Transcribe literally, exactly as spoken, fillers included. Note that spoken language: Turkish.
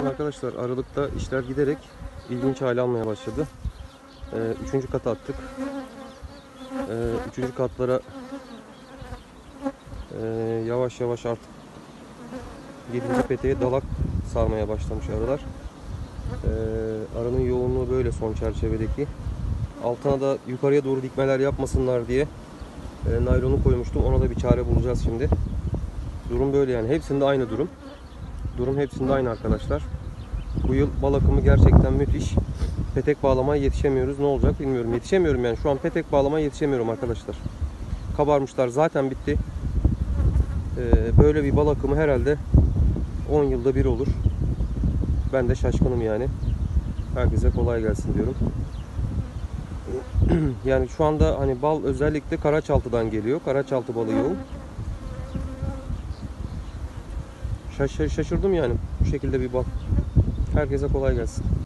Arkadaşlar Aralık'ta işler giderek ilginç hale almaya başladı. Ee, üçüncü kata attık. Ee, üçüncü katlara e, yavaş yavaş artık yedinci peteğe dalak sarmaya başlamış arılar. Ee, arının yoğunluğu böyle son çerçevedeki. Altına da yukarıya doğru dikmeler yapmasınlar diye e, naylonu koymuştum. Ona da bir çare bulacağız şimdi. Durum böyle yani. Hepsinde aynı durum. Durum hepsinde aynı arkadaşlar. Bu yıl bal akımı gerçekten müthiş. Petek bağlamaya yetişemiyoruz. Ne olacak bilmiyorum. Yetişemiyorum yani. Şu an petek bağlamaya yetişemiyorum arkadaşlar. Kabarmışlar zaten bitti. Ee, böyle bir bal akımı herhalde on yılda bir olur. Ben de şaşkınım yani. Herkese kolay gelsin diyorum. Yani şu anda hani bal özellikle Karaçaltı'dan geliyor. Karaçaltı balı yoğun. Şaş şaşırdım yani. Bu şekilde bir bal. Herkese kolay gelsin.